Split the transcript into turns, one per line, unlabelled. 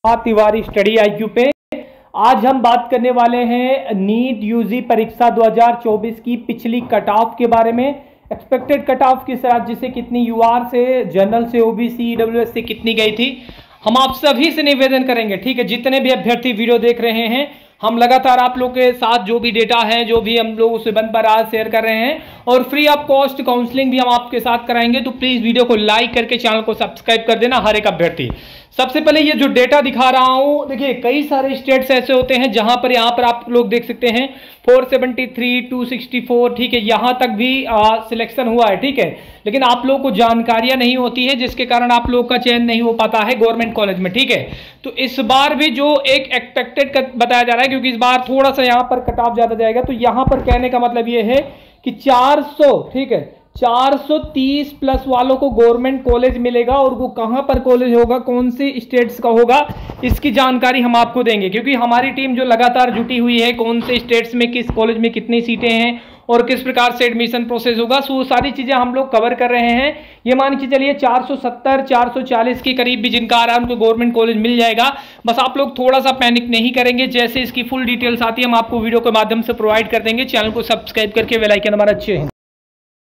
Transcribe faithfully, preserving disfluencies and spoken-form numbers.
Tiwari study IQ पे। आज हम बात करने वाले हैं नीट यूजी परीक्षा दो हज़ार चौबीस की पिछली कट ऑफ के बारे में। एक्सपेक्टेड कट ऑफ किस राज्य से कितनी, यूआर से, जनरल से, ओबीसी, ईडब्ल्यूएस से कितनी गई थी। हम आप सभी से निवेदन करेंगे, ठीक है, जितने भी अभ्यर्थी वीडियो देख रहे हैं, हम लगातार आप लोग के साथ जो भी डेटा है, जो भी हम लोग उसे बन पर आज शेयर कर रहे हैं और फ्री ऑफ कॉस्ट काउंसलिंग भी हम आपके साथ कराएंगे। तो प्लीज वीडियो को लाइक करके चैनल को सब्सक्राइब कर देना हर एक अभ्यर्थी। सबसे पहले ये जो डेटा दिखा रहा हूं, देखिए कई सारे स्टेट्स ऐसे होते हैं जहां पर यहां पर आप लोग देख सकते हैं चार सौ तिहत्तर, दो सौ चौंसठ, ठीक है, यहां तक भी सिलेक्शन हुआ है, ठीक है, लेकिन आप लोगों को जानकारियां नहीं होती है जिसके कारण आप लोग का चयन नहीं हो पाता है गवर्नमेंट कॉलेज में, ठीक है। तो इस बार भी जो एक एक्सपेक्टेड बताया जा रहा है, क्योंकि इस बार थोड़ा सा यहां पर कट ऑफ ज्यादा जाएगा, तो यहां पर कहने का मतलब ये है कि चार सौ, ठीक है, चार सौ तीस प्लस वालों को गवर्नमेंट कॉलेज मिलेगा। और वो कहां पर कॉलेज होगा, कौन सी स्टेट्स का होगा, इसकी जानकारी हम आपको देंगे, क्योंकि हमारी टीम जो लगातार जुटी हुई है, कौन से स्टेट्स में किस कॉलेज में कितनी सीटें हैं और किस प्रकार से एडमिशन प्रोसेस होगा, सो वो सारी चीजें हम लोग कवर कर रहे हैं। ये मान के चलिए चार सौ सत्तर, चार सौ चालीस के करीब भी जिनका आ रहा है उनको गवर्नमेंट कॉलेज मिल जाएगा। बस आप लोग थोड़ा सा पैनिक नहीं करेंगे, जैसे इसकी फुल डिटेल्स आती है हम आपको वीडियो के माध्यम से प्रोवाइड कर देंगे। चैनल को सब्सक्राइब करके बेल आइकन हमारा अच्छे हैं।